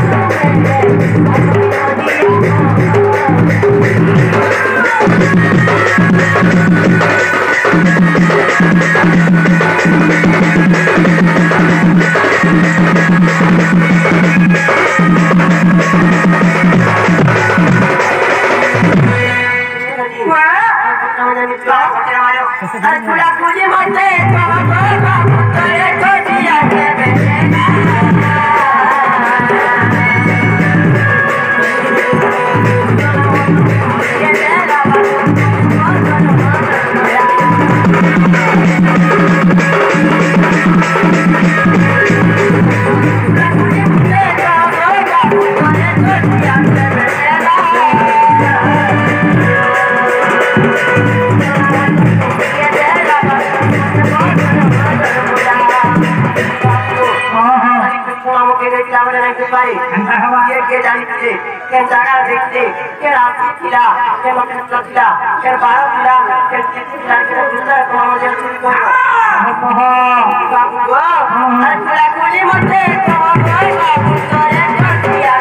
के जानते के जागा देखते के राशि खिला के नक्षत्र खिला के 12 खिला के 30 खिला के सुंदर को मुझे चुरी को बाबू गो अरे खुला खुली मते को बाबू तोरे कर दिया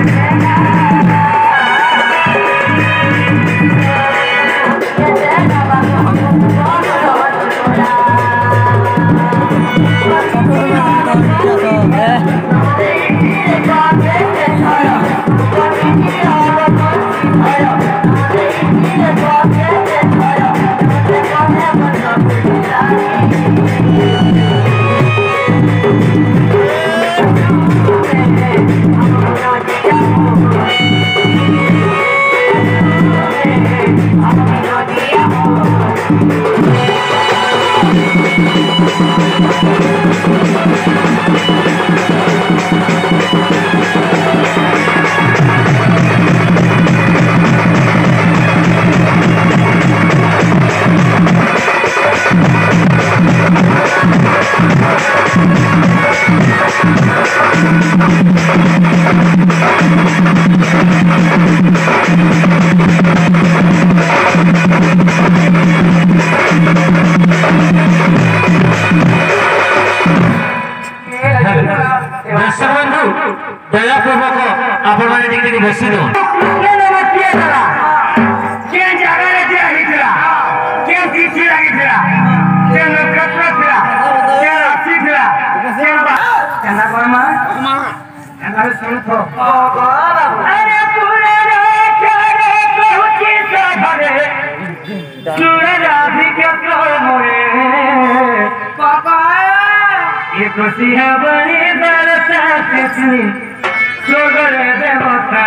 दयापूर्वक आपण माने टिके बसी दो के नमस्ते करा के जागा रे जे हितरा के चिठी लागितरा के नक्षत्र थिला के राशि थिला के केना कोमा केना सुन थो अरे पूरे रे करे कहूची साधरे सूरज आदि के तो मोरे पापा ये खुशी है बड़ी बरसा किसनी सोगर देवता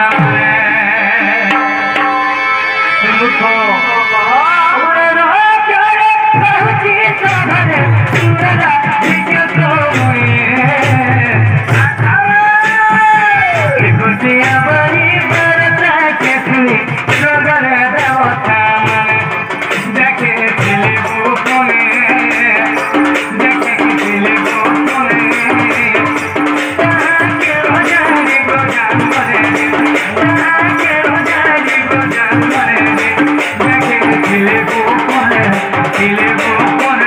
सुखो पूरे रे करे कहूची साधरे सूरज आदि के तो मोरे ये खुशी है बड़ी बरसा किसनी सोगर देवता देखे दिल को कोने देखे दिल को कोने के हो जाने को जान मरे के हो जाने को जान मरे देखे दिल को कोने दिल को कोने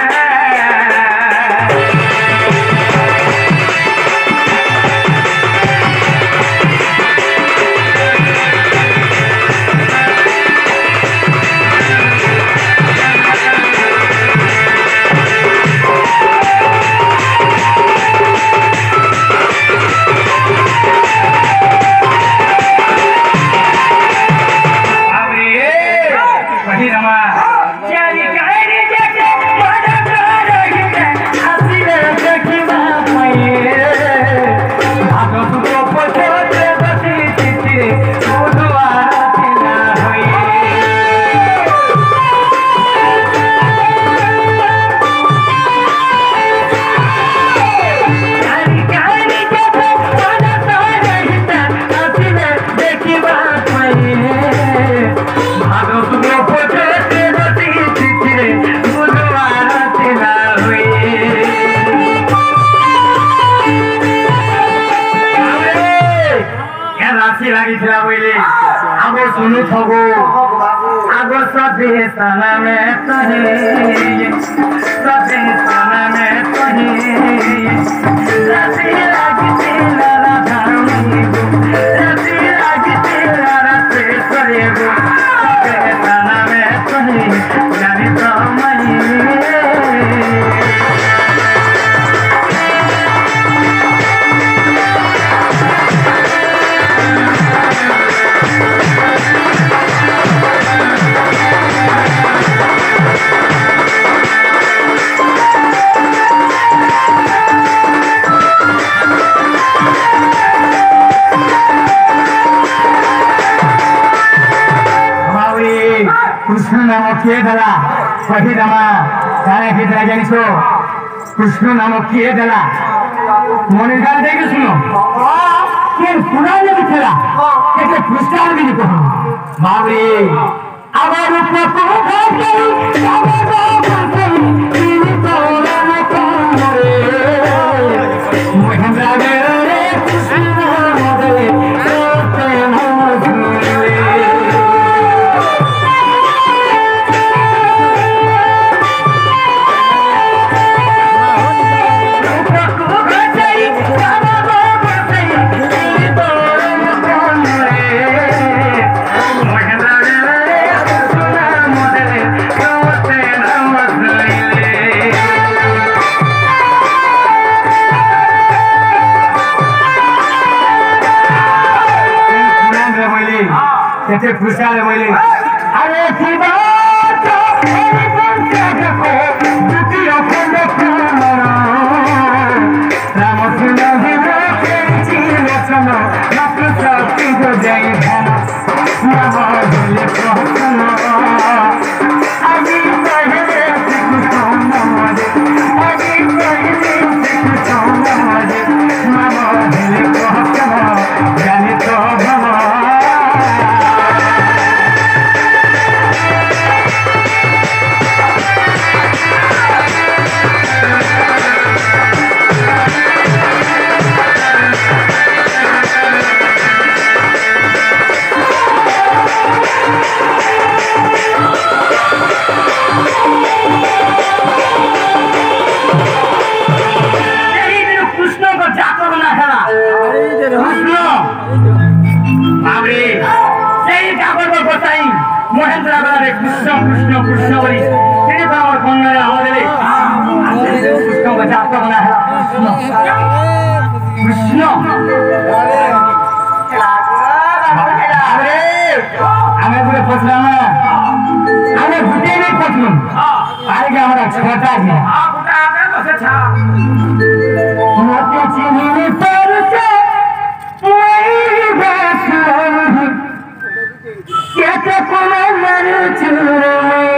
सुनु थगो आगो सदे सना में कहे सदे सना में कहे सदे लागते लड़ा धामी किए देला कही दमा तारे हितरा जानिसो कृष्ण नाम किए देला मने गाल देके सुनो के पुराण में थेला के पुरस्कार भी को बाबरे आवर रूप को भागे आवर रूप को इन तोरा न करे महेंद्र रे कृष्ण मोदले तोते मोदले कैसे खुशहाल है बोले अरे शिवा तो मेरे बंदे को दुखी अखंड कुमारा राम सुना है के जीवन सुनो मात्र शक्ति जो जाए भाना नवा बोले कहना अभी पहले कुछ नमाजे अभी पहले कुछ नमाजे नवा बोले कहना जाने तो भवा महेंद्र कृष्ण कृष्ण कृष्ण बोली तेरे तो और कौन है हमारे कृष्ण का जाप बना है कृष्ण अरे हमें पूरे पछला ना हमें भूते नहीं पछलू अरे क्या हमारा छोटा है भूता है बस अच्छा मोती चीनी पर से वही बस क्या तो कोई मर चुरे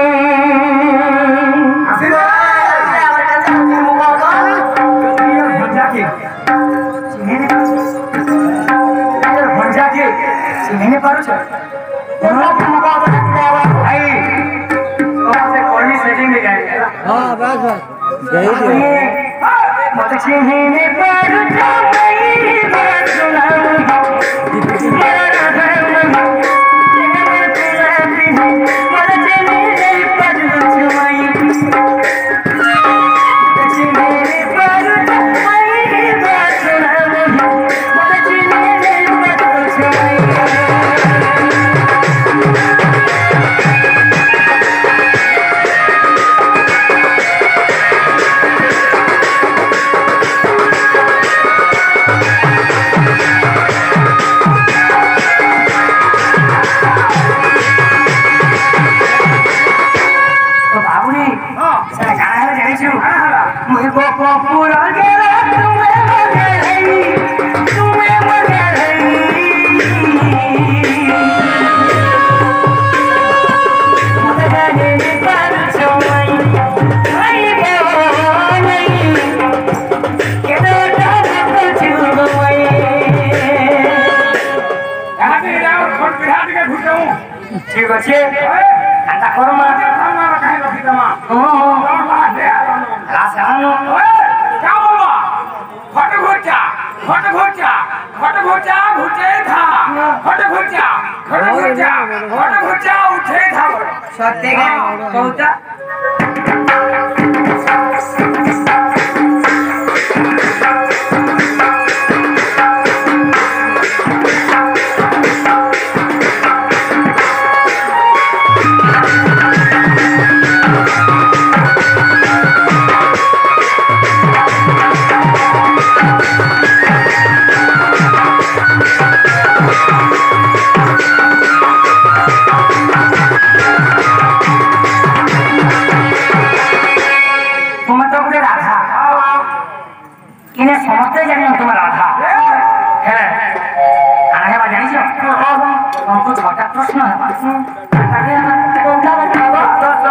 मैंने पारो छ कोना के मुकाबले में भाई ओसे कोई सेटिंग ले गए हां बस गई मत छीने पर तो मेरी बात सुना ठीक अच्छे अंडा करो मा खाना काहे रखी तमा रासानो क्या बोलबा फट घोचा घुचे था फट घोचा उठे था सत्य का कहता प्रश्न है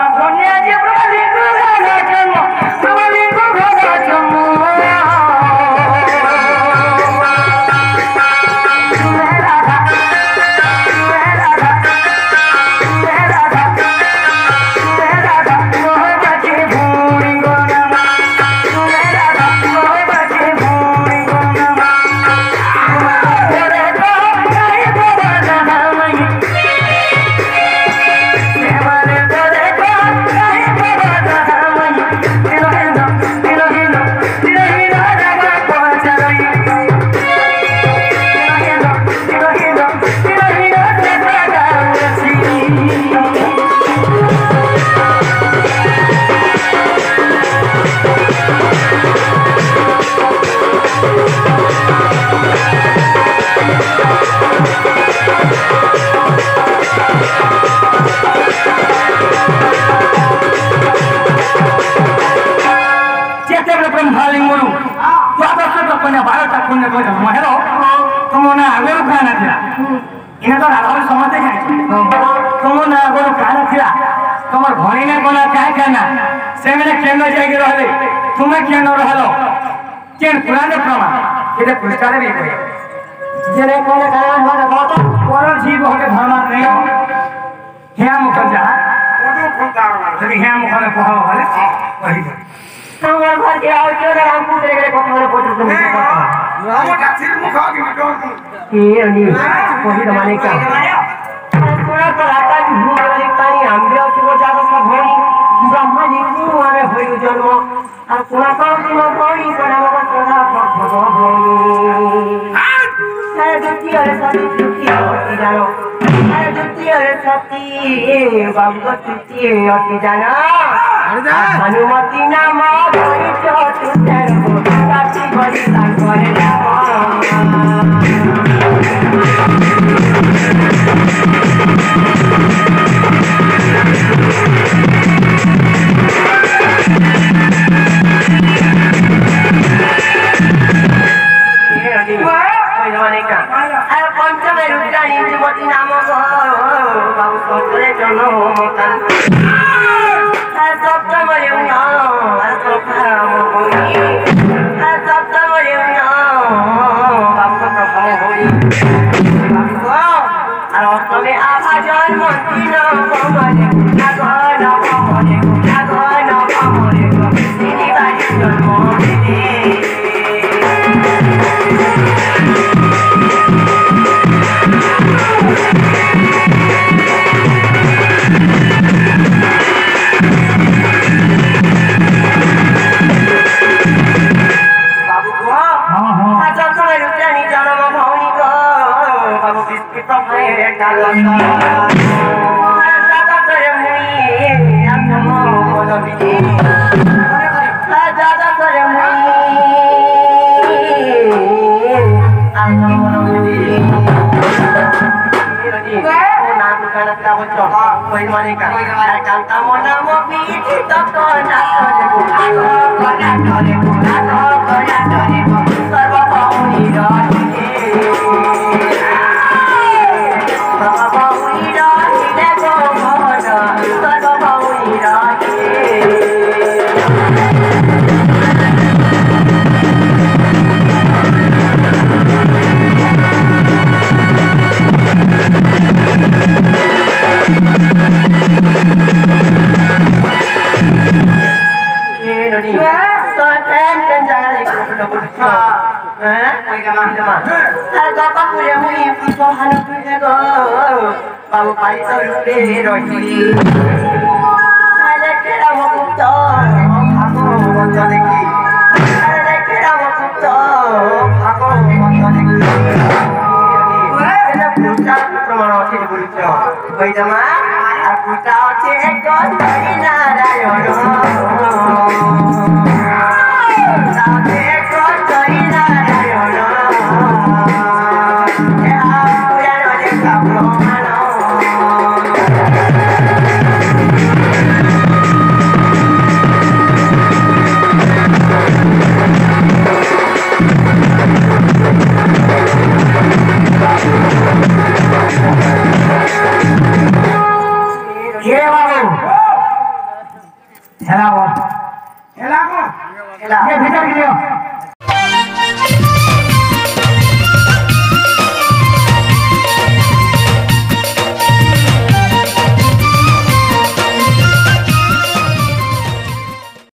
ଆଗରୁ କାହା ନଥିଲା ଏଇନା ତ ରାଘବ ସମସ୍ତେ ଜାଣିଛୁ ତୁମ ନା ଆଗରୁ କାହା ନଥିଲା তোমার ঘরে না কোনা কায় কানা সেমনে কেন যাইকে রহলে তুমি কেন রহলো কেন পুরাণ প্রমাণ এটা পুরস্কারে भी কই জেনে কোনে কানা হলে কত কোন জীব হকে ধর্ম নেই হ্যাঁ মুখ যা ওটো কোনটা যদি হ্যাঁ মুখ হলে কহ হলে কই তোমার ঘর কে আও কেন রাম পুত্রে গেলে কথা হলে পড়তে তুমি কথা রাম কাছির মুখ আগে মিটো কি নি কই তো মানে কি তোরা তো আকাশ ভূমণ্ডলে পানি আমরাও তো জাগত ভরি ব্রহ্মা নিকু আরে হইল জন্ম আর তোরা তো তোমার ভরি করা আমার তোরা ভগবান আরে দুটিয়ে সাথী দুটিয়ে অতি জানো আরে দুটিয়ে সাথী বাবু দুটিয়ে অতি জানো হনুমতি নাম ধরি চটু তেরো কাটি বলি তার করে না পঞ্চমের উদ্যানী যুবতী নাম বাবু সত্তরে জন সপ্তমরে সপ্তমরে বাবু প্রথম হই আর অষ্টমে আভাজন মন্ত্রী নবমরে নাগর নবমরে নাগর নবমরে তিনি বাড়ি জন্ম ये भीतर गिरियो